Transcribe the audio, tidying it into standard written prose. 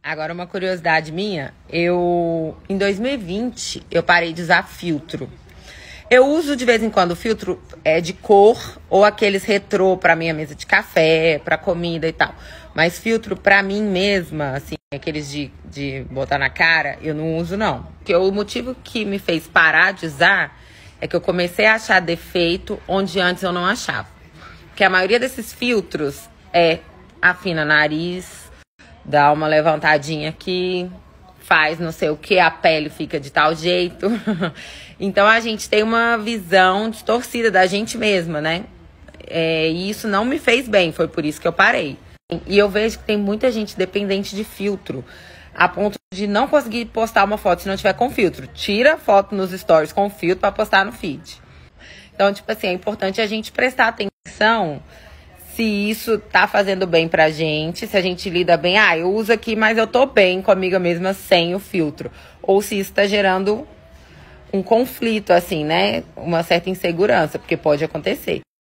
Agora, uma curiosidade minha, em 2020, eu parei de usar filtro. Eu uso de vez em quando filtro de cor ou aqueles retrô pra minha mesa de café, pra comida e tal. Mas filtro pra mim mesma, assim, aqueles de botar na cara, eu não uso não. Porque o motivo que me fez parar de usar é que eu comecei a achar defeito onde antes eu não achava. Porque a maioria desses filtros afina nariz, dá uma levantadinha aqui, faz não sei o que, a pele fica de tal jeito. Então a gente tem uma visão distorcida da gente mesma, né? E isso não me fez bem, foi por isso que eu parei. E eu vejo que tem muita gente dependente de filtro, a ponto de não conseguir postar uma foto se não tiver com filtro. Tira a foto nos stories com filtro pra postar no feed. Então, tipo assim, é importante a gente prestar atenção se isso tá fazendo bem pra gente, se a gente lida bem, eu uso aqui, mas eu tô bem comigo mesma sem o filtro. Ou se isso tá gerando um conflito, assim, né? Uma certa insegurança, porque pode acontecer.